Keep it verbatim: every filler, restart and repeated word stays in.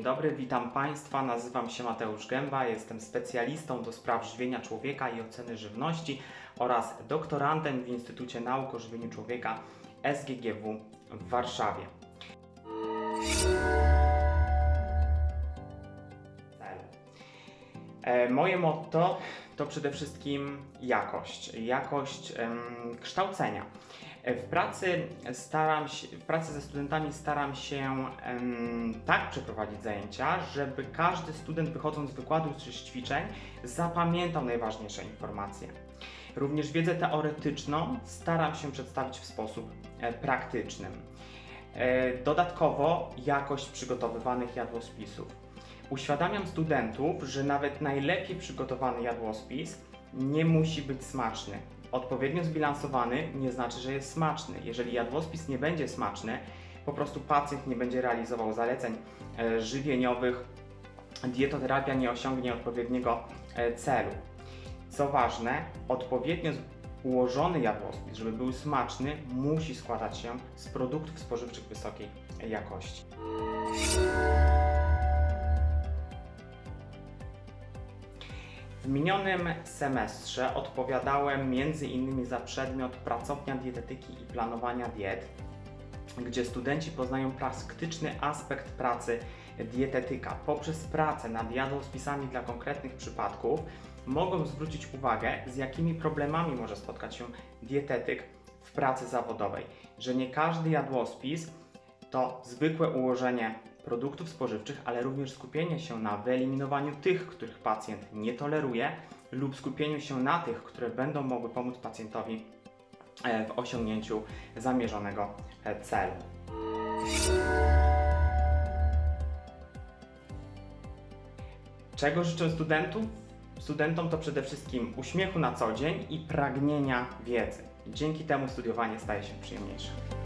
dobry, witam Państwa, nazywam się Mateusz Gęba, jestem specjalistą do spraw żywienia człowieka i oceny żywności oraz doktorantem w Instytucie Nauk o Żywieniu Człowieka S G G W w Warszawie. Moje motto to przede wszystkim jakość, jakość em, kształcenia. W pracy, staram się, w pracy ze studentami staram się em, tak przeprowadzić zajęcia, żeby każdy student, wychodząc z wykładu czy z ćwiczeń, zapamiętał najważniejsze informacje. Również wiedzę teoretyczną staram się przedstawić w sposób e, praktyczny. E, dodatkowo jakość przygotowywanych jadłospisów. Uświadamiam studentów, że nawet najlepiej przygotowany jadłospis nie musi być smaczny. Odpowiednio zbilansowany nie znaczy, że jest smaczny. Jeżeli jadłospis nie będzie smaczny, po prostu pacjent nie będzie realizował zaleceń e, żywieniowych, dietoterapia nie osiągnie odpowiedniego e, celu. Co ważne, odpowiednio ułożony jadłospis, żeby był smaczny, musi składać się z produktów spożywczych wysokiej jakości. W minionym semestrze odpowiadałem między innymi za przedmiot pracownia dietetyki i planowania diet, gdzie studenci poznają praktyczny aspekt pracy dietetyka. Poprzez pracę nad jadłospisami dla konkretnych przypadków mogą zwrócić uwagę, z jakimi problemami może spotkać się dietetyk w pracy zawodowej, że nie każdy jadłospis to zwykłe ułożenie produktów spożywczych, ale również skupienie się na wyeliminowaniu tych, których pacjent nie toleruje, lub skupieniu się na tych, które będą mogły pomóc pacjentowi w osiągnięciu zamierzonego celu. Czego życzę studentów? Studentom to przede wszystkim uśmiechu na co dzień i pragnienia wiedzy. Dzięki temu studiowanie staje się przyjemniejsze.